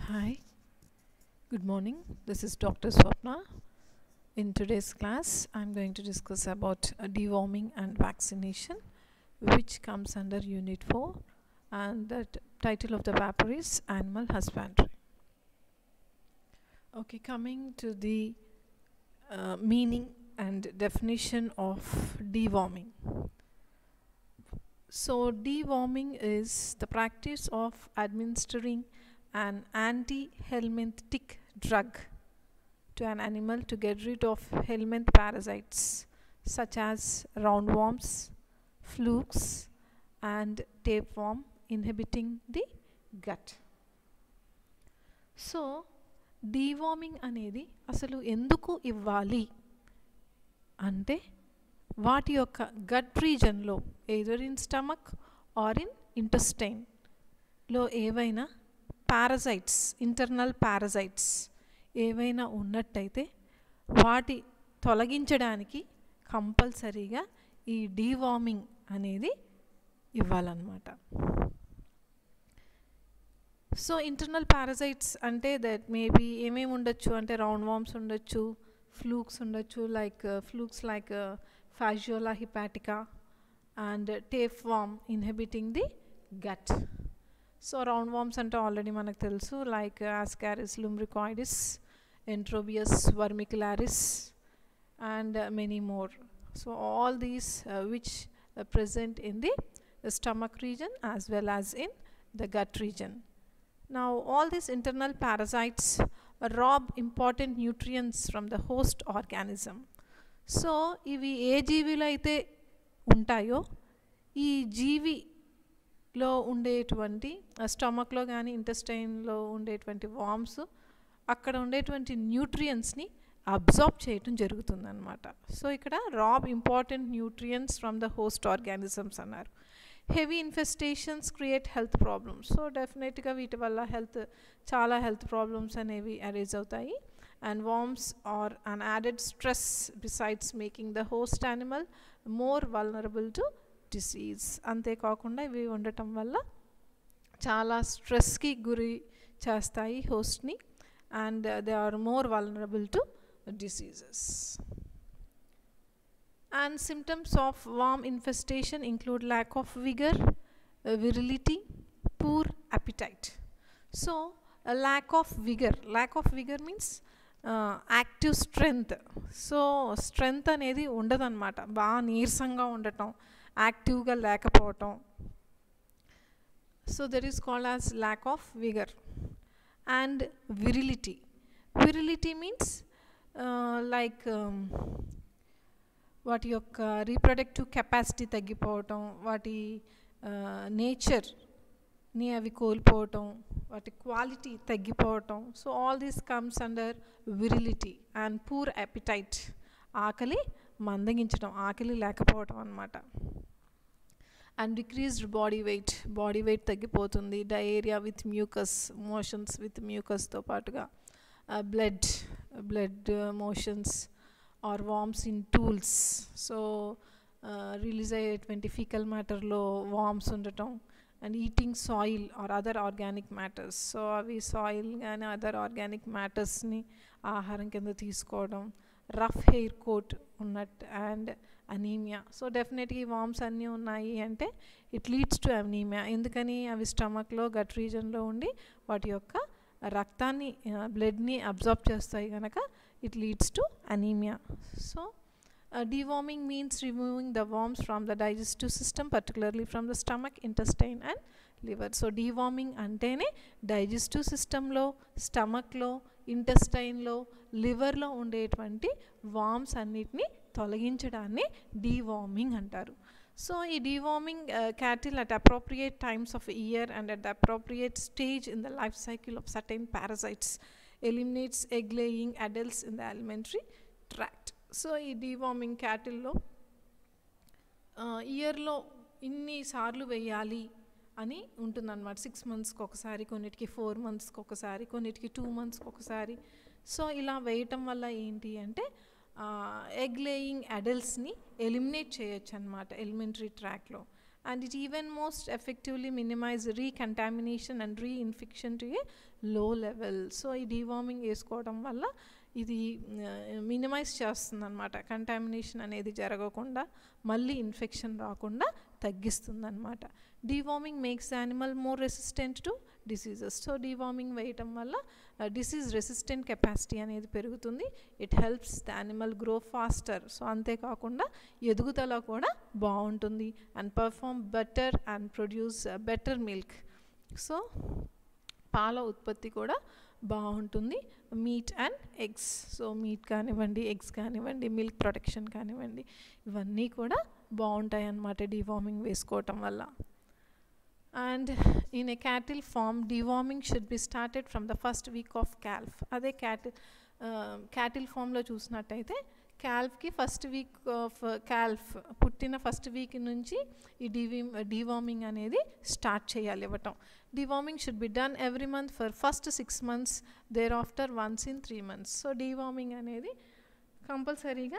Hi, good morning. This is Dr. Swapna. In today's class, I'm going to discuss about deworming and vaccination, which comes under Unit 4, and the title of the paper is Animal Husbandry. Okay, coming to the meaning and definition of deworming. So, deworming is the practice of administering an anti-helminthic drug to an animal to get rid of helminth parasites such as roundworms, flukes, and tapeworm inhibiting the gut. So, deworming అనేది అసలు ఎందుకు ఇవ్వాలి అంటే వాటి యొక్క gut రీజన్లో either in stomach or in ఇంటెస్టైన్లో ఏవైనా పారసైట్స్ ఇంటర్నల్ పారసైట్స్ ఏవైనా ఉన్నట్టయితే వాటి తొలగించడానికి కంపల్సరీగా ఈ డీవార్మింగ్ అనేది ఇవ్వాలన్నమాట. సో ఇంటర్నల్ పారసైట్స్ అంటే దట్ మేబీ ఏమేమి ఉండొచ్చు అంటే రౌండ్ వార్మ్స్ ఉండొచ్చు, ఫ్లూక్స్ ఉండొచ్చు, flukes like Fasciola hepatica and tapeworm inhibiting the gut. So round worms అంటే ఆల్రెడీ మనకు తెలుసు, like Ascaris lumbricoides, Enterobius vermicularis and many more. So all these which present in the stomach region as well as in the gut region. Now all these internal parasites rob important nutrients from the host organism. So ఇవి ఏ జీవిలో అయితే ఉంటాయో ఈ జీవిలో ఉండేటువంటి స్టమక్లో కానీ ఇంటెస్టైన్లో ఉండేటువంటి worms అక్కడ ఉండేటువంటి న్యూట్రియంట్స్ని absorb చేయటం జరుగుతుందన్నమాట. సో ఇక్కడ rob important nutrients from the host organisms అన్నారు. Heavy infestations create health problems. So డెఫినెట్గా వీటి వల్ల చాలా హెల్త్ ప్రాబ్లమ్స్ అనేవి అరైజ్ అవుతాయి. And worms are an added stress besides making the host animal more vulnerable to disease. అంతేకాకుండా ఇవి ఉండటం వల్ల చాలా స్ట్రెస్కి గురి చేస్తాయి హోస్ట్ని, and they are more vulnerable to diseases. And symptoms of worm infestation include lack of vigor, virility, poor appetite. So a lack of vigor means active strength. So strength అనేది ఉండదన్నమాట, బాగా నీరసంగా ఉండటం, యాక్టివ్గా లేకపోవటం. So that is called as lack of vigor. And virility means వాటి యొక్క reproductive capacity తగ్గిపోవటం, వాటి నేచర్ని అవి కోల్పోవటం, వాటి క్వాలిటీ తగ్గిపోవటం. So all these comes under virility. And poor appetite, ఆకలి మందగించడం, ఆకలి లేకపోవటం అన్నమాట. అండ్ డిక్రీజ్డ్ బాడీ వెయిట్ తగ్గిపోతుంది. Diarrhoea with mucus, motions with మ్యూకస్తో పాటుగా blood motions or worms in stools. So release అయ్యేటువంటి ఫీకల్ మ్యాటర్లో వార్మ్స్ ఉండటం. And eating soil or other organic matters. So అవి సాయిల్ కానీ అదర్ ఆర్గానిక్ మ్యాటర్స్ని ఆహారం కింద తీసుకోవడం. రఫ్ హెయిర్ కోట్ ఉన్నట్టు అండ్ అనీమియా. సో డెఫినెట్గా ఈ వార్మ్స్ అన్నీ ఉన్నాయి అంటే ఇట్ లీడ్స్ టు అనీమియా. ఎందుకని అవి స్టమక్లో గట్ రీజన్లో ఉండి వాటి యొక్క రక్తాన్ని బ్లడ్ని అబ్జార్బ్ చేస్తాయి కనుక it leads to anaemia. So deworming means removing the worms from the digestive system, particularly from the stomach, intestine and liver. So deworming అంటేనే డైజెస్టివ్ సిస్టంలో, స్టమక్లో, ఇంటెస్టైన్లో, లివర్లో ఉండేటువంటి వార్మ్స్ అన్నిటిని తొలగించడాన్ని డీవార్మింగ్ అంటారు. సో ఈ deworming cattle at appropriate times of year and at the appropriate stage in the life cycle of certain parasites eliminates egg laying adults in the alimentary tract. So ఈ deworming క్యాటిల్లో ఇయర్లో ఇన్నిసార్లు వేయాలి అని ఉంటుందన్నమాట. 6 monthsకి ఒకసారి, కొన్నిటికి 4 monthsకి ఒకసారి, కొన్నిటికి 2 monthsకి ఒకసారి. సో ఇలా వేయటం వల్ల ఏంటి అంటే ఎగ్ లేయింగ్ అడల్ట్స్ని ఎలిమినేట్ చేయొచ్చు అన్నమాట ఎలిమెంటరీ ట్రాక్లో. and it even most effectively minimize recontamination and reinfection to a low level. So ఈ డీవార్మింగ్ వేసుకోవడం వల్ల ఇది మినిమైజ్ చేస్తుంది అనమాట, కంటామినేషన్ అనేది జరగకుండా మళ్ళీ ఇన్ఫెక్షన్ రాకుండా తగ్గిస్తుంది అనమాట. Deworming makes the animal more resistant to diseases. So deworming వేయటం వల్ల డిసీజ్ రెసిస్టెంట్ కెపాసిటీ అనేది పెరుగుతుంది. It helps the animal grow faster. So అంతేకాకుండా ఎదుగుదల కూడా బాగుంటుంది and perform better and produce better milk. So పాల ఉత్పత్తి కూడా బాగుంటుంది. Meat and eggs, so meat కానివ్వండి, ఎగ్స్ కానివ్వండి, మిల్క్ ప్రొడక్షన్ కానివ్వండి, ఇవన్నీ కూడా బాగుంటాయి అన్నమాట డీవార్మింగ్ వేసుకోవటం వల్ల. And in a cattle farm deworming should B started from the first week of calf. అదే క్యాటిల్ ఫామ్లో చూసినట్టయితే క్యాల్ఫ్కి ఫస్ట్ వీక్ ఆఫ్ క్యాల్ఫ్ పుట్టిన ఫస్ట్ వీక్ నుంచి ఈ డీవార్మింగ్ అనేది స్టార్ట్ చేయాలి ఇవ్వటం. Deworming should be done every month for first 6 months, there after once in 3 months. So deworming అనేది కంపల్సరీగా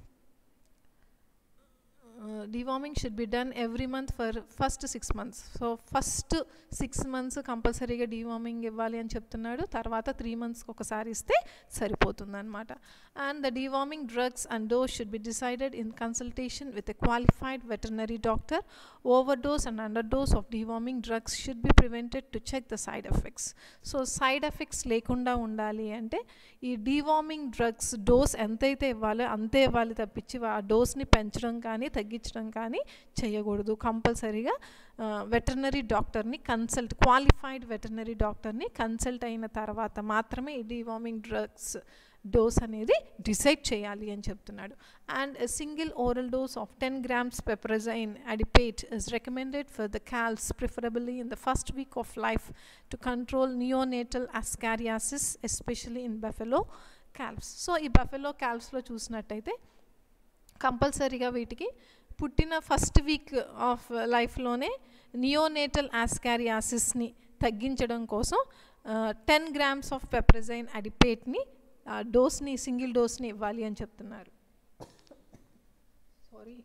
deworming should be done every month for first 6 months. So first 6 months కంపల్సరీగా deworming ఇవ్వాలి అని చెప్తున్నాడు. తర్వాత 3 monthsకి ఒకసారి ఇస్తే సరిపోతుంది అనమాట. And the deworming drugs and dose should be decided in consultation with a qualified veterinary doctor. Overdose and underdose of deworming drugs should be prevented to check the side effects. So side effects లేకుండా ఉండాలి అంటే ఈ deworming drugs dose ఎంతైతే ఇవ్వాలో అంతే ఇవ్వాలి తప్పించి ఆ డోస్ని పెంచడం కానీ తగ్గించడం కానీ చేయకూడదు. కంపల్సరీగా వెటర్నరీ డాక్టర్ని కన్సల్ట్, క్వాలిఫైడ్ వెటర్నరీ డాక్టర్ని కన్సల్ట్ అయిన తర్వాత మాత్రమే ఈ డీవార్మింగ్ డ్రగ్స్ డోస్ అనేది డిసైడ్ చేయాలి అని చెప్తున్నాడు. And a single oral dose of 10 grams piperazine adipate is recommended for the calves, preferably in the first week of life, to control neonatal ascariasis, especially in buffalo calves. So ఈ buffalo calvesలో చూసినట్టయితే కంపల్సరీగా వీటికి పుట్టిన first week of లైఫ్లోనే neonatal ఆస్కారియాసిస్ని తగ్గించడం కోసం 10 grams ఆఫ్ పెప్రజైన్ అడిపేట్ని డోస్ని, సింగిల్ డోస్ని ఇవ్వాలి అని చెప్తున్నారు. సారీ.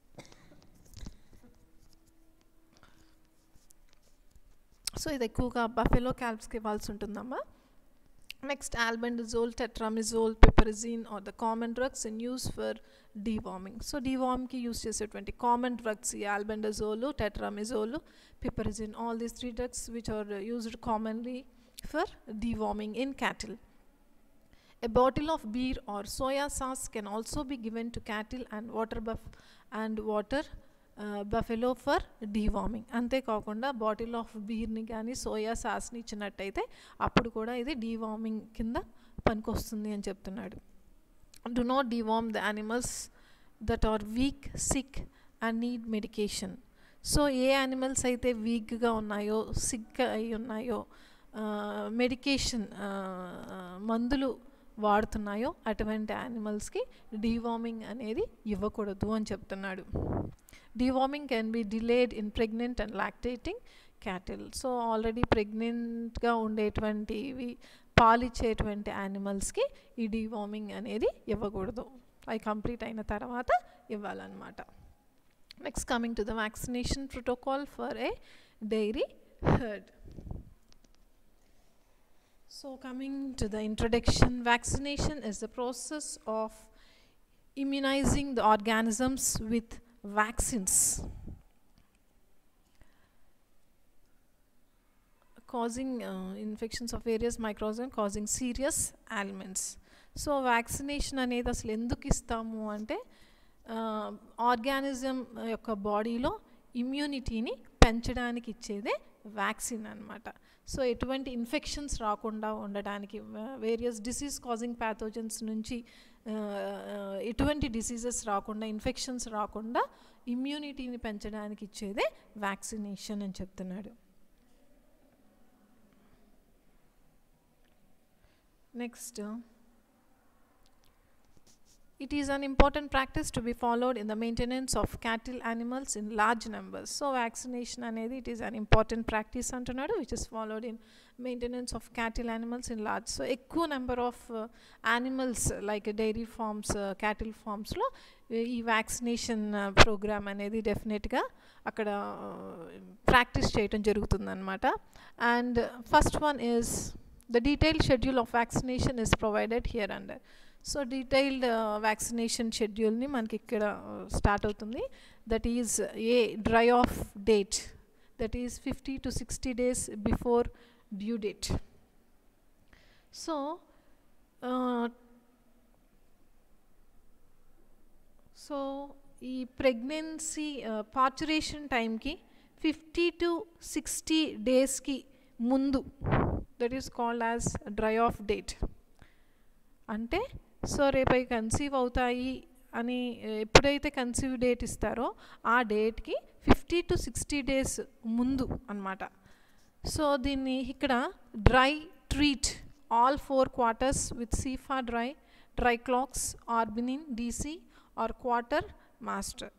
సో ఇది ఎక్కువగా బఫెలో క్యాల్వ్స్కి ఇవ్వాల్సి ఉంటుందమ్మా. Next albendazole, tetramizole, piperazine or the common drugs in use for deworming. So dewormకి యూస్ చేసేటువంటి కామన్ డ్రగ్స్ ఈ albendazole, tetramizole, piperazine, all these 3 drugs which are used commonly for deworming in cattle. A bottle of beer or soya sauce can also be given to cattle and water buffalo for deworming. అంతేకాకుండా bottle of బీర్ని కానీ soya సాస్ని ఇచ్చినట్టయితే అప్పుడు కూడా ఇది deworming కింద పనికొస్తుంది అని చెప్తున్నాడు. Do not deworm the animals that are weak, sick and need medication. So ఏ యానిమల్స్ అయితే వీక్గా ఉన్నాయో, సిక్ అయి ఉన్నాయో, మెడికేషన్ మందులు వాడుతున్నాయో అటువంటి యానిమల్స్కి డీవార్మింగ్ అనేది ఇవ్వకూడదు అని చెప్తున్నాడు. Deworming can be delayed in pregnant and lactating cattle. So already ప్రెగ్నెంట్గా ఉండేటువంటివి పాలిచ్చేటువంటి యానిమల్స్కి ఈ డీవార్మింగ్ అనేది ఇవ్వకూడదు, అవి కంప్లీట్ అయిన తర్వాత ఇవ్వాలన్నమాట. Next coming to the vaccination protocol for a dairy herd. So coming to the introduction, vaccination is the process of immunizing the organisms with vaccines causing infections of various microorganisms causing serious ailments. So vaccination అనేది అసలు ఎందుకు ఇస్తాము అంటే organism యొక్క బాడీలో ఇమ్యూనిటీని పెంచడానికి ఇచ్చేదే వ్యాక్సిన్ అన్నమాట. సో ఎటువంటి ఇన్ఫెక్షన్స్ రాకుండా ఉండడానికి, వేరియస్ డిసీజ్ కాజింగ్ ప్యాథోజన్స్ నుంచి ఎటువంటి డిసీజెస్ రాకుండా, ఇన్ఫెక్షన్స్ రాకుండా ఇమ్యూనిటీని పెంచడానికి ఇచ్చేదే వ్యాక్సినేషన్ అని చెప్తున్నాడు. Next, it is an important practice to be followed in the maintenance of cattle animals in large numbers. So vaccination అనేది it is an important practice అంటున్నాడు, which is followed in maintenance of cattle animals in large. So ఎక్కువ number of animals like dairy farms, cattle ఫార్మ్స్లో ఈ vaccination programme అనేది డెఫినెట్గా అక్కడ practice చేయటం జరుగుతుందన్నమాట. And first one is The detailed schedule of vaccination is provided here under. So detailed vaccination schedule ni manaki ikkada start avutundi. That is a dry off date, that is 50 to 60 days before due date. So ఈ pregnancy parturition టైంకి 50 to 60 డేస్కి ముందు, that is called as dry off date. అంటే so రేపై conceive అవుతాయి అని ఎప్పుడైతే conceive date ఇస్తారో ఆ డేట్కి 50 to 60 డేస్ ముందు అన్నమాట. సో దీన్ని ఇక్కడ dry treat all 4 quarters with CFA dry clocks, Arbunin DC or quarter master.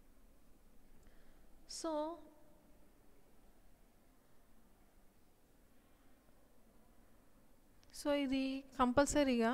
So ఇది కంపల్సరీగా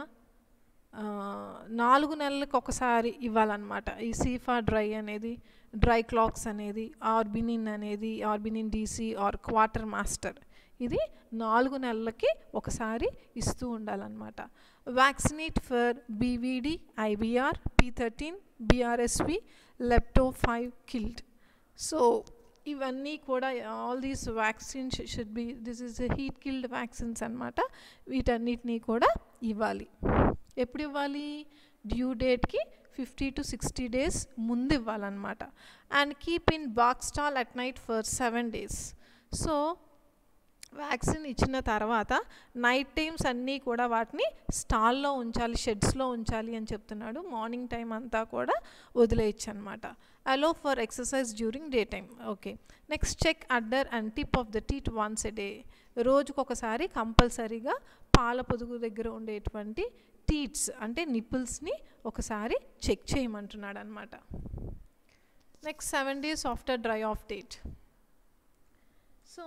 4 నెలలకు ఒకసారి ఇవ్వాలన్నమాట. ఈ సీఫా డ్రై అనేది, డ్రై క్లాక్స్ అనేది, ఆర్బినిన్ అనేది, Orbenin DC or quarter master, ఇది 4 నెలలకి ఒకసారి ఇస్తూ ఉండాలన్నమాట. Vaccinate for BVD, IBR, P13, BRSV, lepto 5 killed. So ఇవన్నీ కూడా all these vaccines should be, this is heat killed vaccines అన్నమాట. వీటన్నిటినీ కూడా ఇవ్వాలి. ఎప్పుడు ఇవ్వాలి? డ్యూ డేట్కి 50 to 60 డేస్ ముందు ఇవ్వాలన్నమాట. And keep in box stall at night for 7 days. So vaccine ఇచ్చిన తర్వాత నైట్ టైమ్స్ అన్నీ కూడా వాటిని స్టాల్లో ఉంచాలి, షెడ్స్లో ఉంచాలి అని చెప్తున్నాడు. మార్నింగ్ టైం అంతా కూడా వదిలేయచ్చు అనమాట. Allow for exercise during day time. Okay, next check udder and tip of the teeth once a day. రోజుకొకసారి కంపల్సరీగా పాల పొదుగు దగ్గర ఉండేటువంటి టీత్స్ అంటే నిప్పుల్స్ని ఒకసారి చెక్ చేయమంటున్నాడు అనమాట. Next 7 days after dry off date. So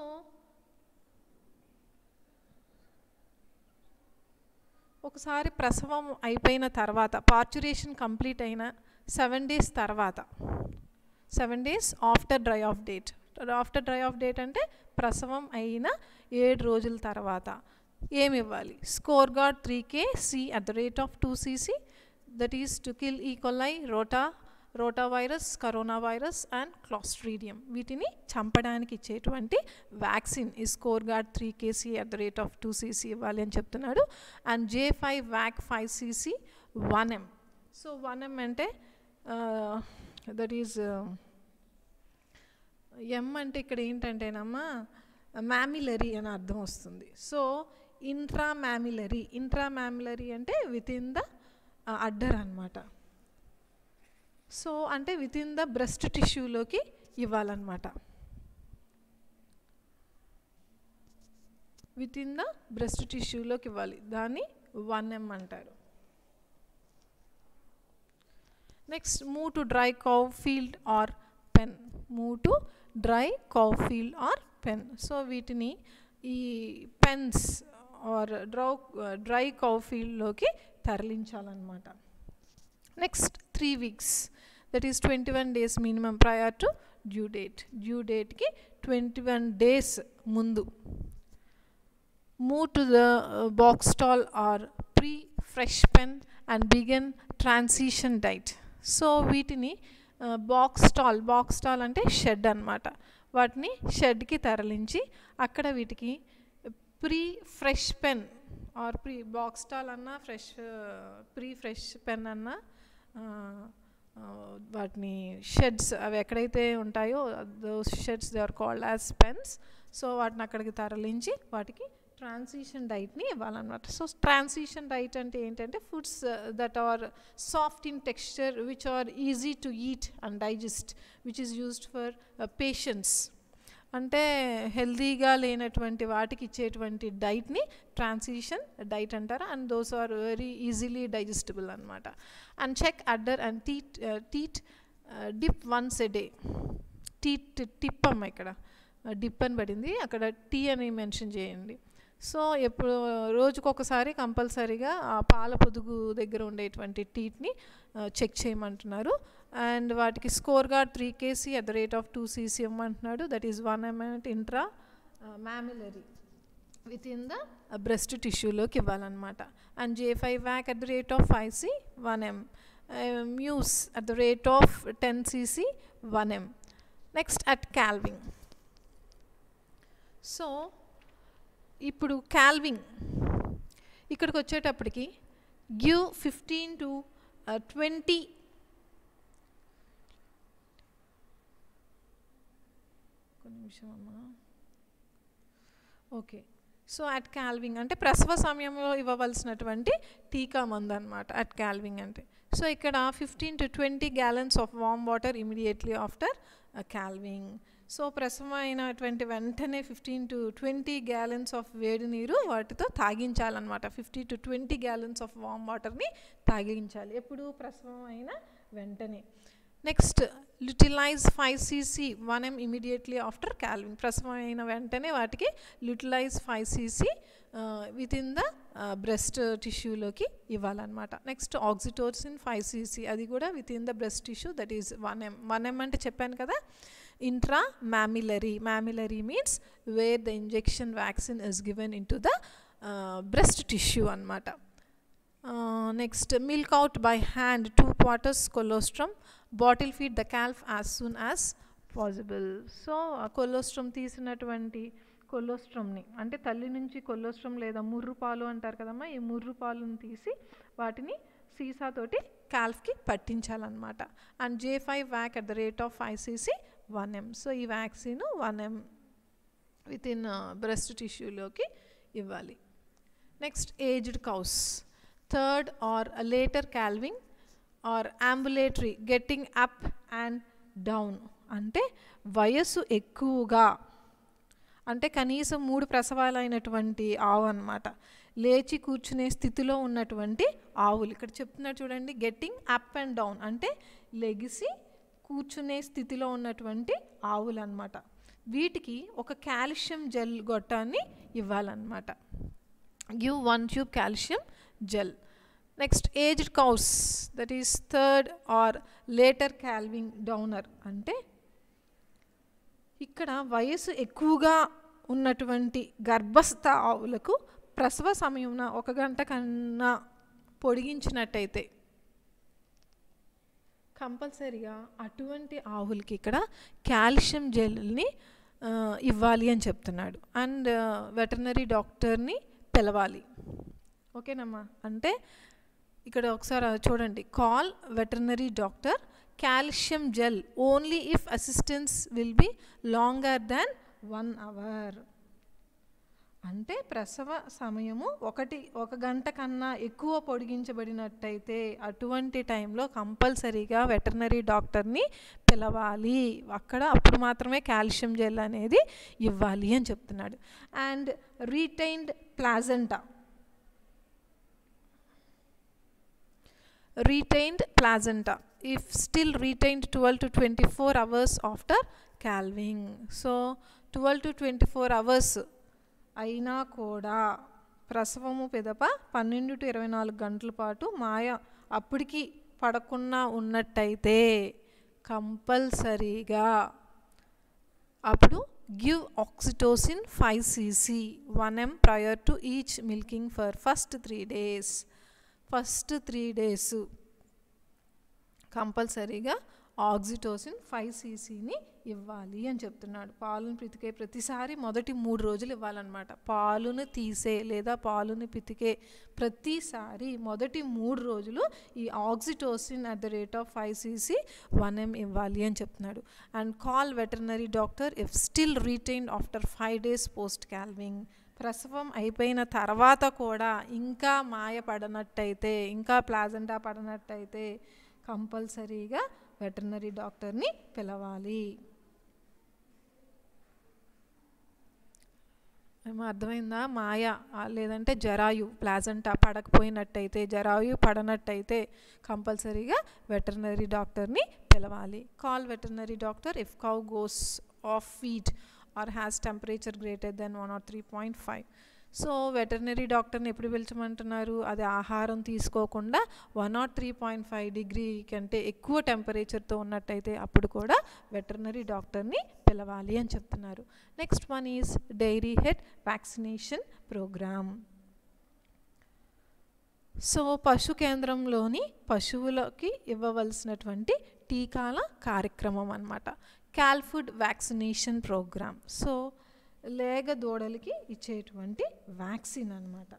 ఒకసారి ప్రసవం అయిపోయిన తర్వాత, పార్చురేషన్ కంప్లీట్ అయిన 7 days తర్వాత, 7 days after dry off date. After dry off date అంటే ప్రసవం అయిన 7 రోజుల తర్వాత ఏమి ఇవ్వాలి? Score Guard 3K C@2 cc, that is to kill E coli, rotavirus, corona virus and clostridium. వీటిని చంపడానికి ఇచ్చేటువంటి వ్యాక్సిన్ ఈ score Guard 3K C@2 cc ఇవ్వాలి అని చెప్తున్నాడు. And J5 VAC 5 cc 1M. So 1M అంటే దట్ ఈజ్ M అంటే ఇక్కడ ఏంటంటేనమ్మా మ్యామిలరీ అని అర్థం వస్తుంది. సో ఇంట్రామ్యామిలరీ అంటే విత్ ఇన్ ద అడ్డర్ అన్నమాట. సో అంటే విత్ ఇన్ ద బ్రెస్ట్ టిష్యూలోకి ఇవ్వాలన్నమాట. విత్ ఇన్ ద బ్రెస్ట్ టిష్యూలోకి ఇవ్వాలి, దాన్ని 1M అంటారు. Next move to dry cow field or pen. Move to dry cow field or pen. So వీటిని ఈ పెన్స్ ఆర్ డ్రై కౌ ఫీల్డ్లోకి తరలించాలన్నమాట. Next 3 weeks, that is 21 days minimum prior to due date. Due డేట్కి 21 days ముందు. Move to the box stall or pre fresh pen and begin transition diet. So వీటిని box stall అంటే shed అన్నమాట. వాటిని షెడ్కి తరలించి అక్కడ వీటికి pre fresh pen or pre box stall అన్నా ప్రీ ఫ్రెష్ పెన్ అన్నా వాటిని షెడ్స్ అవి ఎక్కడైతే ఉంటాయో those sheds they are called as pens. So వాటిని అక్కడికి తరలించి వాటికి ట్రాన్సిషన్ డైట్ని ఇవ్వాలన్నమాట. సో ట్రాన్సిషన్ డైట్ అంటే ఏంటంటే foods that are soft in texture, which are easy to eat and digest, which is used for patients. అంటే హెల్దీగా లేనటువంటి వాటికి ఇచ్చేటువంటి డైట్ని ట్రాన్సిషన్ డైట్ అంటారు. And those are very easily digestible అనమాట. And check udder and teat dip once a day. Tip అమ్మ ఇక్కడ డిప్ అని పడింది, అక్కడ టీ అని మెన్షన్ చేయండి. సో ఎప్పుడు రోజుకొకసారి కంపల్సరీగా ఆ పాల పొదుగు దగ్గర ఉండేటువంటి టీట్ని చెక్ చేయమంటున్నారు. అండ్ వాటికి Scour Guard 3K C@2 cc ఇవ్వమంటున్నాడు. That is 1M intramammary. within the breast tissue లోకి ఇవ్వాలన్నమాట. And J5 vac at the rate of 5C 1m, Muse at the rate of 10cc 1m. Next at calving. So ఇప్పుడు calving ఇక్కడికి వచ్చేటప్పటికి give 15 to 20 okay. So at calving అంటే ప్రసవ సమయంలో ఇవ్వవలసినటువంటి టీకా మందు అనమాట అట్ కాల్వింగ్ అంటే. సో ఇక్కడ 15 to 20 gallons of warm water immediately after calving. So ప్రసవం అయినటువంటి వెంటనే 15 to 20 gallons ఆఫ్ వేడి నీరు వాటితో తాగించాలన్నమాట. 50 to 20 gallons ఆఫ్ వామ్ వాటర్ని తాగించాలి ఎప్పుడు ప్రసవం అయిన వెంటనే. Next Lutalyse 5cc 1m immediately after calving. ప్రసవం అయిన వెంటనే వాటికి Lutalyse 5cc within the breast టిష్యూలోకి ఇవ్వాలన్నమాట. నెక్స్ట్ ఆక్సిటోసిన్ 5cc అది కూడా within the breast tissue, that is 1m. 1m అంటే చెప్పాను కదా, intramammary. Mammary means where the injection vaccine is given into the breast tissue అన్నమాట. Next milk out by hand 2 quarters colostrum. Bottle feed the calf as soon as possible. So colostrum తీసినటువంటి కొలోస్ట్రమ్ని అంటే తల్లి నుంచి colostrum లేదా ముర్రు పాలు అంటారు కదమ్మా, ఈ ముర్రు పాలుని తీసి వాటిని సీసాతోటి క్యాల్ఫ్కి పట్టించాలన్నమాట. And J5 vac at the rate of 5cc 1m. So ఈ vaccine 1m within breast టిష్యూలోకి ఇవ్వాలి. Next aged cows, third or later calving or ambulatory getting up and down అంటే వయస్సు ఎక్కువగా అంటే కనీసం 3 ప్రసవాలు అయినటువంటి ఆవు అన్నమాట. లేచి కూర్చునే స్థితిలో ఉన్నటువంటి ఆవులు ఇక్కడ చెప్తున్నారు చూడండి. గెట్టింగ్ అప్ అండ్ డౌన్ అంటే లెగిసి కూర్చునే స్థితిలో ఉన్నటువంటి ఆవులు అన్నమాట. వీటికి ఒక కాల్షియం జెల్ గొట్టాన్ని ఇవ్వాలన్నమాట. Give 1 tube calcium gel. Next aged cows, that is third or later calving downer అంటే ఇక్కడ వయసు ఎక్కువగా ఉన్నటువంటి గర్భస్థ ఆవులకు ప్రసవ సమయంలో 1 గంట కన్నా పొడిగించినట్టయితే కంపల్సరీగా అటువంటి ఆవులకి ఇక్కడ కాల్షియం జెల్ని ఇవ్వాలి అని చెప్తున్నాడు. అండ్ వెటర్నరీ డాక్టర్ని పిలవాలి. ఓకేనమ్మా. అంటే ఇక్కడ ఒకసారి చూడండి, call veterinary doctor, calcium gel only if assistance will be longer than 1 hour. అంటే ప్రసవ సమయము 1 గంట కన్నా ఎక్కువ పొడిగించబడినట్టయితే అటువంటి టైంలో కంపల్సరీగా వెటర్నరీ డాక్టర్ని పిలవాలి. అప్పుడు మాత్రమే కాల్షియం జెల్ అనేది ఇవ్వాలి అని చెప్తున్నాడు. And retained placenta, retained placenta if still retained 12 to 24 hours after calving. So 12 to 24 hours అయినా కూడా ప్రసవము పెదప 12 to 24 గంటల పాటు మాయ అప్పటికి పడకుండా ఉన్నట్టయితే కంపల్సరీగా అప్పుడు give oxytocin 5cc 1m prior to each milking for first 3 days. First 3 days కంపల్సరీగా ఆక్సిటోసిన్ 5cc ఇవ్వాలి అని చెప్తున్నాడు. పాలును పితికే ప్రతిసారి మొదటి 3 రోజులు ఇవ్వాలన్నమాట. పాలును తీసే లేదా పాలును పితికే ప్రతిసారి మొదటి 3 రోజులు ఈ oxytocin at the rate of 5cc 1m ఇవ్వాలి అని చెప్తున్నాడు. And call veterinary doctor if still retained after 5 days post calving. ప్రసవం అయిపోయిన తర్వాత కూడా ఇంకా మాయ పడనట్టయితే, ఇంకా ప్లాజెంటా పడనట్టయితే కంపల్సరీగా వెటర్నరీ డాక్టర్ని పిలవాలి. ఏమో అర్థమైందా? మాయ లేదంటే జరాయు ప్లాజెంటా పడకపోయినట్టయితే, జరాయు పడనట్టయితే కంపల్సరీగా వెటర్నరీ డాక్టర్ని పిలవాలి. Call veterinary doctor if cow goes off feed or has temperature greater than 1 or 3.5. So veterinary డాక్టర్ని ఎప్పుడు పిలిచమంటున్నారు, అది ఆహారం తీసుకోకుండా 103.5 డిగ్రీ కంటే ఎక్కువ టెంపరేచర్తో ఉన్నట్టయితే అప్పుడు కూడా వెటర్నరీ డాక్టర్ని పిలవాలి అని చెప్తున్నారు. Next one is dairy herd vaccination programme. So పశు కేంద్రంలోని పశువులకి ఇవ్వవలసినటువంటి టీకాల కార్యక్రమం అన్నమాట, క్యాల్ఫుడ్ వ్యాక్సినేషన్ ప్రోగ్రామ్. సో లేగ దూడలకి ఇచ్చేటువంటి వ్యాక్సిన్ అన్నమాట.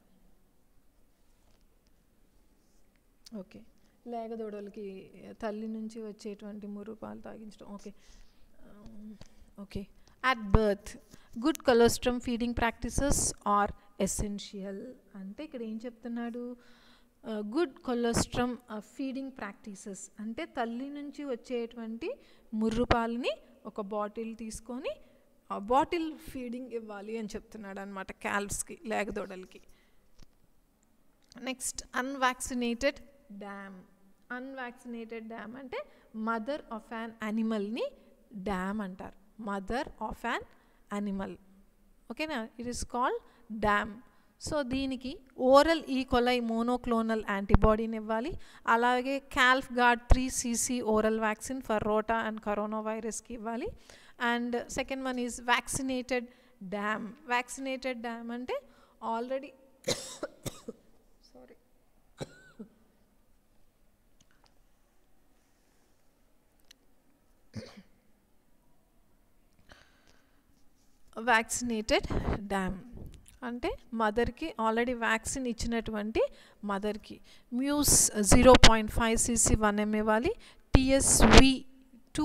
ఓకే, లేగ దూడలకి తల్లి నుంచి వచ్చేటువంటి ముర్రుపాలు తాగించడం. Okay okay at birth good colostrum feeding practices are essential. అంటే ఇక్కడ ఏం చెప్తున్నాడు, గుడ్ కొలెస్ట్రామ్ ఫీడింగ్ ప్రాక్టీసెస్ అంటే తల్లి నుంచి వచ్చేటువంటి ముర్రుపాలని ఒక బాటిల్ తీసుకొని ఆ బాటిల్ ఫీడింగ్ ఇవ్వాలి అని చెప్తున్నాడు అనమాట క్యాల్వ్స్కి, లేగదూడలకి. Next unvaccinated dam. Unvaccinated dam అంటే మదర్ ఆఫ్ యాన్ యానిమల్ని డ్యామ్ అంటారు, మదర్ ఆఫ్ యాన్ యానిమల్. ఓకేనా, it is called dam. So దీనికి ఓరల్ ఈకోలై మోనోక్లోనల్ యాంటీబాడీని ఇవ్వాలి. అలాగే Calf Guard 3cc oral vaccine for rota and corona వైరస్కి ఇవ్వాలి. And second one is vaccinated dam. Vaccinated dam అంటే ఆల్రెడీ సారీ వ్యాక్సినేటెడ్ డ్యామ్ అంటే మదర్కి ఆల్రెడీ వ్యాక్సిన్ ఇచ్చినటువంటి మదర్కి మ్యూస్ 0.5cc 1m ఇవ్వాలి. TSV2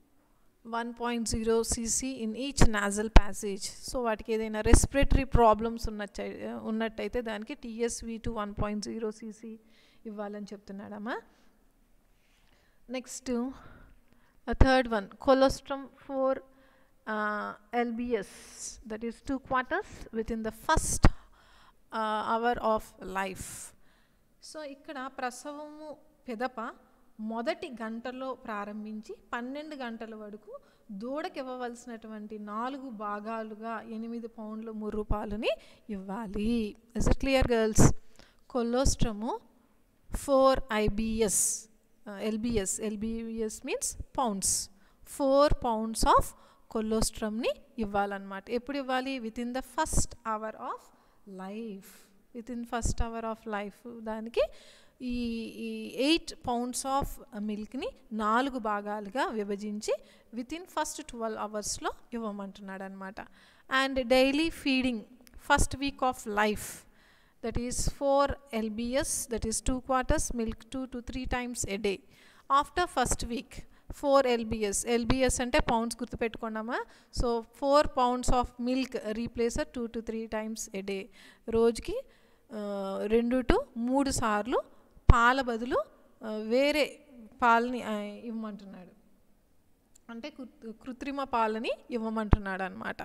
1.0cc in each nasal passage. So వాటికి ఏదైనా రెస్పిరేటరీ ప్రాబ్లమ్స్ ఉన్నట్టయితే దానికి TSV2 1.0cc ఇవ్వాలని చెప్తున్నాడమ్మా. Next third one colostrum 4 LBS, that is 2 quarters within the first hour of life. So ఇక్కడ ప్రసవము పిదప మొదటి గంటలో ప్రారంభించి 12 గంటల వరకు దూడకి ఇవ్వవలసినటువంటి 4 భాగాలుగా 8 పౌండ్ల ముర్రుపాలని ఇవ్వాలి. Is it clear girls? Colostrum 4 LBS means pounds, 4 pounds of కొలెస్ట్రామ్ని ఇవ్వాలన్నమాట. ఎప్పుడు ఇవ్వాలి? Within the first hour of life. Within first hour of life దానికి ఈ 8 pounds ఆఫ్ మిల్క్ని 4 భాగాలుగా విభజించి విత్ ఇన్ ఫస్ట్ 12 అవర్స్లో ఇవ్వమంటున్నాడు అనమాట. And daily feeding first week of life, that is 4 LBS, that is 2 quarters milk 2 to 3 times a day. After first week 4 LBS అంటే pounds గుర్తుపెట్టుకున్నామా. So 4 pounds of milk replacer 2 to 3 times a day. రోజుకి 2 to 3 సార్లు పాల బదులు వేరే పాలని ఇవ్వమంటున్నాడు, అంటే కృత్రిమ పాలని ఇవ్వమంటున్నాడు అన్నమాట.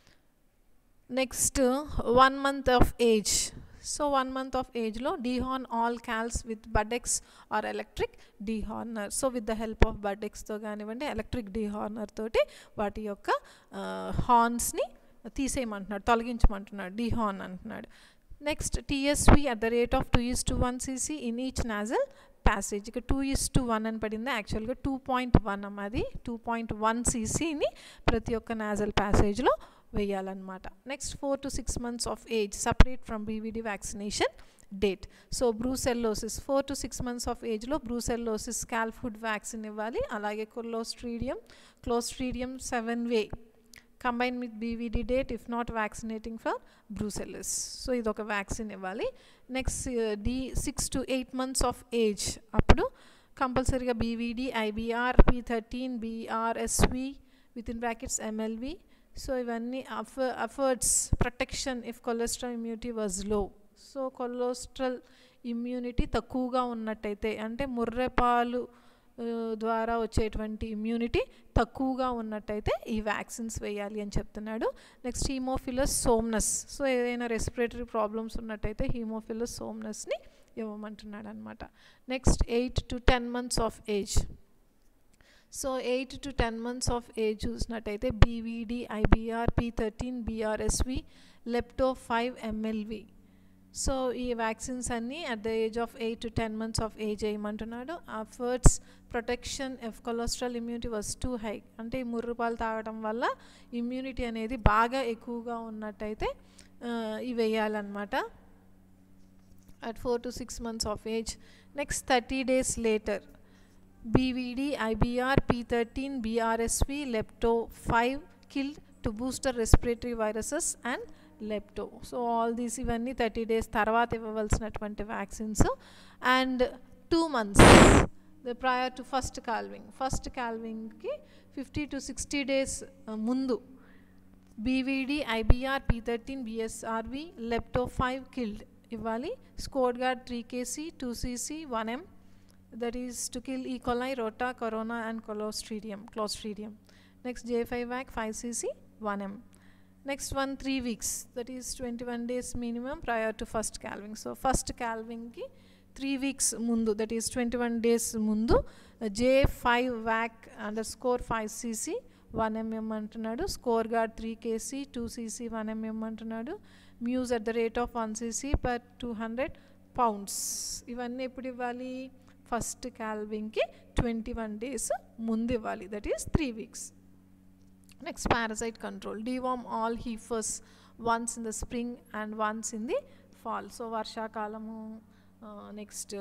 Next 1 month of age. So 1 month of ఏజ్లో dehorn all calves with Buddex or electric dehorner. So with the help of బడ్డెక్స్తో కానివ్వండి ఎలక్ట్రిక్ డీహార్నర్ తోటి వాటి యొక్క హార్న్స్ని తీసేయమంటున్నాడు, తొలగించమంటున్నాడు, డీహార్న్ అంటున్నాడు. Next TSV at the rate of 2:1 cc in each nasal passage. ఇక 2:1 అని పడింది, యాక్చువల్గా 2.1 అమ్మది 2.1 cc ప్రతి ఒక్క నాజల్ ప్యాసేజ్లో వేయాలన్నమాట. Next 4 to 6 months of age separate from BVD vaccination date. So brucellosis 4 to 6 months of ఏజ్లో బ్రూసెల్లోసిస్ క్యాల్ఫుడ్ వ్యాక్సిన్ ఇవ్వాలి. అలాగే clostridium 7-way combined with BVD date if not vaccinating for brucellosis. So ఇది ఒక vaccine ఇవ్వాలి. Next 6 to 8 months of age అప్పుడు కంపల్సరీగా BVD, IBR, P13, BRSV with in brackets MLV. So ఇవన్నీ affords protection if colostral immunity was low. So colostral immunity తక్కువగా ఉన్నట్టయితే అంటే ముర్రెపాలు ద్వారా వచ్చేటువంటి ఇమ్యూనిటీ తక్కువగా ఉన్నట్టయితే ఈ వ్యాక్సిన్స్ వేయాలి అని చెప్తున్నాడు. Next haemophilus somnus. సో ఏదైనా రెస్పిరేటరీ ప్రాబ్లమ్స్ ఉన్నట్టయితే హీమోఫిలస్ సోమ్నస్ని ఇవ్వమంటున్నాడు అనమాట. Next 8 to 10 months of age. So 8 to 10 months of age చూసినట్టయితే BVD, IBR, P13, BRSV, lepto 5 mLV. So ఈ వ్యాక్సిన్స్ అన్నీ at the age of 8 to 10 months of age వేయమంటున్నాడు. Affords protection if colostral immunity was too high. అంటే ఈ ముర్రుపాలు తాగడం వల్ల immunity అనేది బాగా ఎక్కువగా ఉన్నట్టయితే ఇవి వేయాలన్నమాట at 4 to 6 months of age. Next 30 days later, BVD, IBR, P13, BRSV, Lepto 5 killed to booster respiratory viruses and Lepto. So all these ఇవన్నీ 30 days తర్వాత ఇవ్వవలసినటువంటి vaccines. And 2 months the prior to first calvingకి 50 to 60 days ముందు BVD, IBR, P13, BSRV, Lepto 5 killed ఇవ్వాలి. Score guard 3 kc 2 cc 1 m, that is to kill E. coli, rota, corona and clostridium. Next J5 vac 5 cc 1 m. Next one 3 weeks, that is 21 days minimum prior to first calving. So first calving ki 3 weeks mundu, that is 21 days mundu, J5 vac underscore 5 cc 1 mm అంటున్నాడు. Scour guard 3 kc 2 cc 1 mm అంటున్నాడు. మ్యూజ్ at the rate of 1 cc per 200 pounds. ఇవన్నీ ఎప్పుడు ఇవ్వాలి? First క్యాల్వింగ్కి 21 days ముందు ఇవ్వాలి, that is 3 weeks. Next parasite control. Deworm all heifers once in the spring and once in the fall. So వర్షాకాలము, next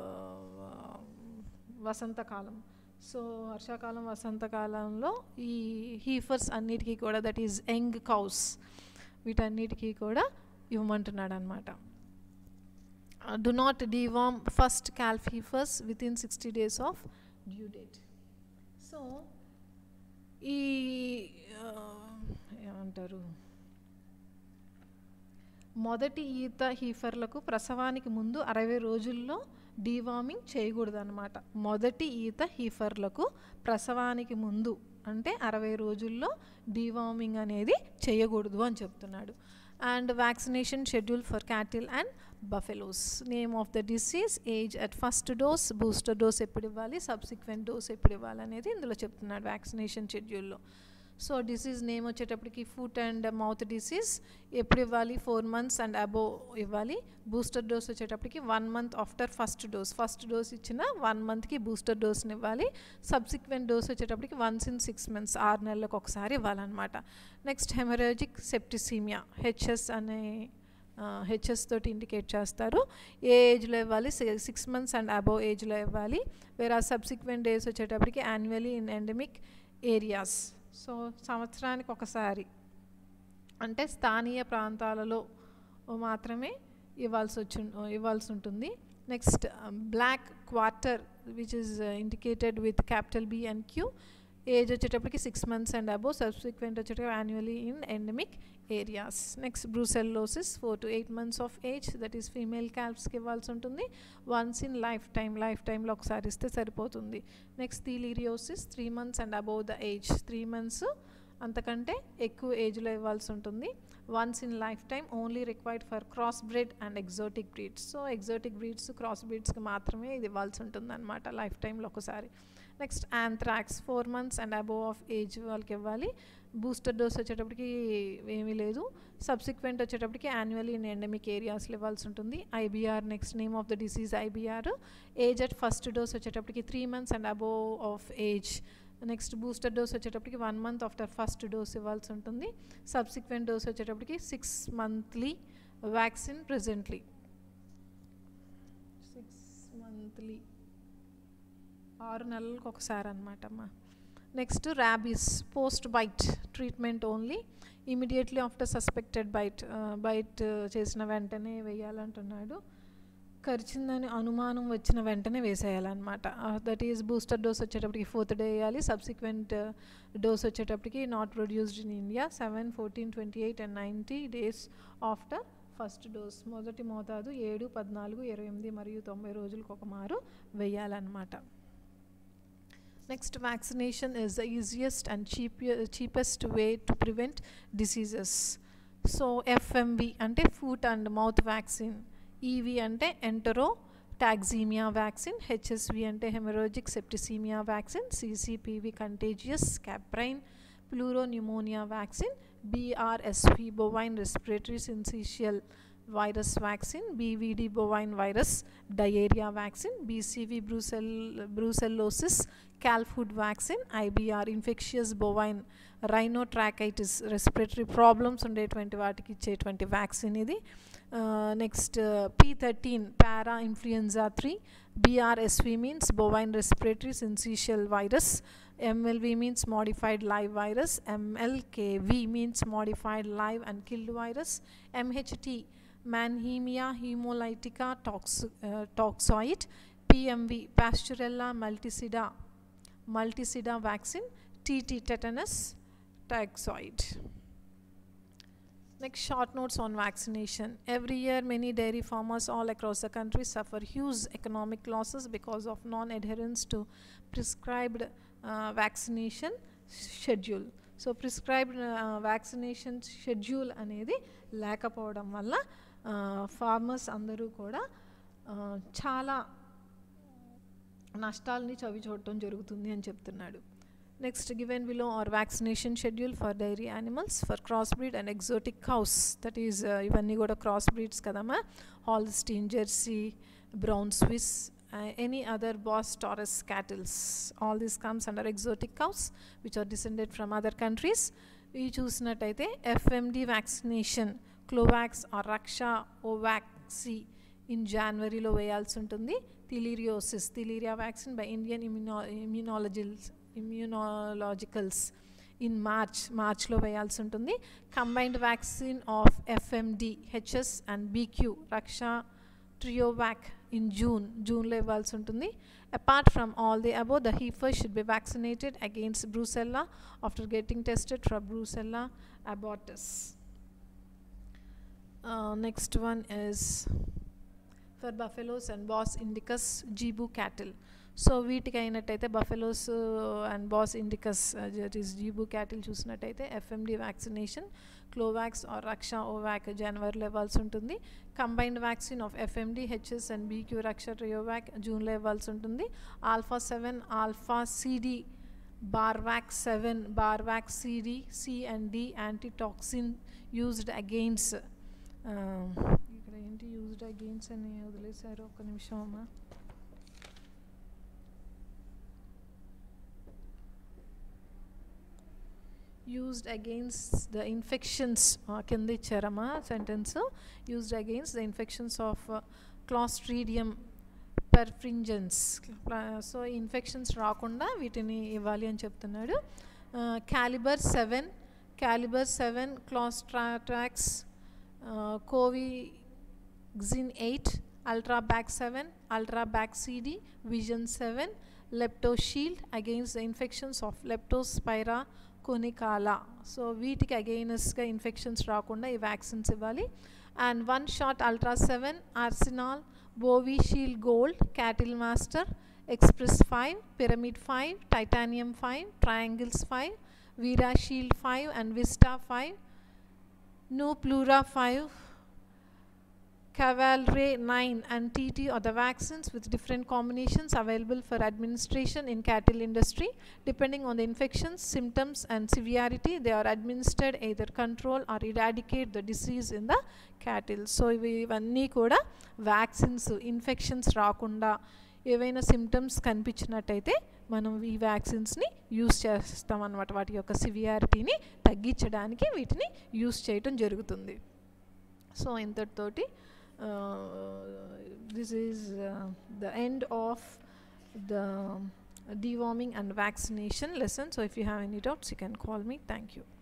వసంతకాలం. So వర్షాకాలం వసంతకాలంలో ఈ హీఫర్స్ అన్నిటికీ కూడా, దట్ ఈజ్ యంగ్ కౌస్, వీటన్నిటికీ కూడా ఇవ్వమంటున్నాడు అనమాట. Do not deworm first calf heifers within 60 days of due date. So ఈ ఏమంటారు, మొదటి ఈత హీఫర్లకు ప్రసవానికి ముందు 60 రోజుల్లో డీవార్మింగ్ చేయకూడదు అనమాట. మొదటి ఈత హీఫర్లకు ప్రసవానికి ముందు అంటే 60 రోజుల్లో డీవార్మింగ్ అనేది చేయకూడదు అని చెప్తున్నాడు. And vaccination schedule for cattle and buffaloes. Name of the disease, age at first dose, booster dose ఎప్పుడు ఇవ్వాలి, సబ్సిక్వెంట్ డోస్ ఎప్పుడు ఇవ్వాలి అనేది ఇందులో చెప్తున్నాడు వ్యాక్సినేషన్ షెడ్యూల్లో. సో డిసీజ్ నేమ్ వచ్చేటప్పటికి ఫుట్ అండ్ మౌత్ డిసీజ్ ఎప్పుడు ఇవ్వాలి, 4 months అండ్ అబోవ్ ఇవ్వాలి. బూస్టర్ డోస్ వచ్చేటప్పటికి 1 month ఆఫ్టర్ ఫస్ట్ డోస్ ఇచ్చిన 1 monthకి బూస్టర్ డోస్ని ఇవ్వాలి. సబ్సిక్వెంట్ డోస్ వచ్చేటప్పటికి వన్స్ ఇన్ 6 months, 6 నెలలకు ఒకసారి ఇవ్వాలన్నమాట. నెక్స్ట్ హెమరేజిక్ సెప్టిసీమియా, హెచ్ఎస్ అనే హెచ్ఎస్ తోటి ఇండికేట్ చేస్తారు. ఏ ఏజ్లో ఇవ్వాలి, 6 months అండ్ అబోవ్ ఏజ్లో ఇవ్వాలి. వేరే సబ్సిక్వెంట్ డేస్ వచ్చేటప్పటికి annually in endemic areas. So సంవత్సరానికి ఒకసారి అంటే స్థానియ ప్రాంతాలలో మాత్రమే ఇవ్వాల్సి ఉంటుంది. Next black quarter which is indicated with capital B and Q. Age వచ్చేటప్పటికి 6 months అండ్ అబోవ్, సబ్సిక్వెంట్ వచ్చేటప్పటికి annually in endemic areas. Next brucellosis 4 to 8 months of age, that is female క్యాల్ఫ్స్కి ఇవ్వాల్సి ఉంటుంది. వన్స్ ఇన్ లైఫ్ టైంలో ఒకసారి ఇస్తే సరిపోతుంది. Next theileriosis 3 months and above the age, 3 months అంతకంటే ఎక్కువ ఏజ్లో ఇవ్వాల్సి ఉంటుంది. Once in life time, only required for cross breed and exotic breeds. So exotic breeds, cross బ్రీడ్స్కి మాత్రమే ఇది ఇవ్వాల్సి ఉంటుంది అనమాట లైఫ్ టైంలో ఒకసారి. Next anthrax 4 months and above of age వాళ్ళకి ఇవ్వాలి. బూస్టర్ డోస్ వచ్చేటప్పటికి ఏమీ లేదు. సబ్సిక్వెంట్ వచ్చేటప్పటికి యాన్యువల్లీ ఇన్ ఎండమిక్ ఏరియాస్లో ఇవ్వాల్సి ఉంటుంది. IBR, next name of the disease IBR. Age at first dose వచ్చేటప్పటికి 3 months and above of age. Next booster dose వచ్చేటప్పటికి 1 month ఆఫ్టర్ ఫస్ట్ డోస్ ఇవ్వాల్సి ఉంటుంది. సబ్సిక్వెంట్ డోస్ వచ్చేటప్పటికి 6 monthly వ్యాక్సిన్ ప్రెజెంట్లీ 6 monthly 6 నెలలకు ఒకసారి అనమాట అమ్మ. Next rabies post bite treatment only, immediately after suspected bite చేసిన వెంటనే వేయాలంటున్నాడు. కరిచిందని అనుమానం వచ్చిన వెంటనే వేసేయాలన్నమాట. దట్ ఈస్ బూస్టర్ డోస్ వచ్చేటప్పటికి 4th day వేయాలి. సబ్సిక్వెంట్ డోస్ వచ్చేటప్పటికి not produced in India 7, 14, 28 and 90 days after first dose. మొదటి మోతాదు 7, 14, 28 మరియు 90 రోజులకు ఒక మారు వేయాలన్నమాట. Next vaccination is the easiest and cheapest way to prevent diseases. So FMV అంటే foot and mouth vaccine, EV అంటే ఎంటరో టాక్సిమియా వ్యాక్సిన్, హెచ్ఎస్వి అంటే haemorrhagic septicaemia vaccine, CCPV contagious caprine, pleuropneumonia vaccine, BRSV, bovine respiratory syncytial virus vaccine, BVD, bovine virus diarrhea vaccine, BCV, brucellosis calf foot vaccine, IBR, infectious bovine rhinotracheitis, respiratory problems ఉండేటువంటి వాటికి ఇచ్చేటువంటి vaccine ఇది. Next P13 para influenza 3, BRSV means bovine respiratory syncytial virus, MLV means modified live virus, MLKV means modified live and killed virus, MHT Mannheimia hemolytica toxoid, PMV Pasteurella multicida vaccine, TT tetanus toxoid. Next, short notes on vaccination. Every year many dairy farmers all across the country suffer huge economic losses because of non-adherence to prescribed vaccination schedule. So prescribed vaccination schedule అనేది లేకపోవడం వల్ల farmers అందరూ కూడా చాలా నష్టాలని చవిచూడటం జరుగుతుంది అని చెప్తున్నాడు. Next, given below are vaccination schedule for dairy animals, for crossbreed and exotic cows, that is ivanni kuda crossbreeds kadama, Holstein, Jersey, Brown Swiss, any other Bos Taurus cattle, all this comes under exotic cows which are descended from other countries. We చూసినట్టయితే FMD vaccination Clovax or Raksha Ovaxi in January లో వేయాల్సి ఉంటుంది. Theileria vaccine by Indian immunologicals in March లో వేయాల్సి ఉంటుంది. Combined vaccine of FMD HS and BQ Raksha Triovac in June లో ఇవ్వాల్సి ఉంటుంది. Apart from all the above, the heifers should be vaccinated against brucella after getting tested for brucella abortus. Next one is for buffaloes and Bos indicus Zebu cattle. So వీటికి అయినట్టయితే buffaloes and bos indicus that is zebu cattle చూసినట్టయితే FMD vaccination clovax or Raksha ovac జనవరిలో ఇవ్వాల్సి ఉంటుంది. Combined vaccine of FMD HS and BQ Raksha triovac జూన్లో ఇవ్వాల్సి ఉంటుంది. Alpha 7 alpha CD barvac 7 barvac CD C and D antitoxin used against ఇక్కడ ఏంటి used against అని వదిలేశారు, ఒక్క నిమిషం అమ్మా. Used against the infections కింద ఇచ్చారమ్మా sentence, used against the infections of Clostridium perfringens. So infections రాకుండా వీటిని ఇవ్వాలి అని చెప్తున్నాడు. Caliber 7 Clostratrax Covixin 8 Ultrabac 7 Ultrabac CD Vision 7 Leptoshield against the infections of Leptospira కొనికాల. సో వీటికి అగెయినెస్ట్గా ఇన్ఫెక్షన్స్ రాకుండా ఈ వ్యాక్సిన్స్ ఇవ్వాలి. And 1 shot Ultra 7 Arsenal Bovishil Gold Cattle Master Express 5 Pyramid 5 Titanium 5 Triangles 5 Vera Shield 5 and Vista 5 No Plura 5 Cavalry 9 and TT are the vaccines with different combinations available for administration in cattle industry. Depending on the infections, symptoms and severity, they are administered either control or eradicate the disease in the cattle. So, ivanni kuda vaccines infections raakunda ఏవైనా symptoms కనిపించినట్టయితే మనం ఈ వ్యాక్సిన్స్ని use చేస్తాం అన్నమాట. వాటి యొక్క సివియారిటీని తగ్గించడానికి వీటిని యూస్ చేయటం జరుగుతుంది. సో ఇంతటితోటి this is the end of the deworming and vaccination lesson. So if you have any doubts, you can call me. Thank you.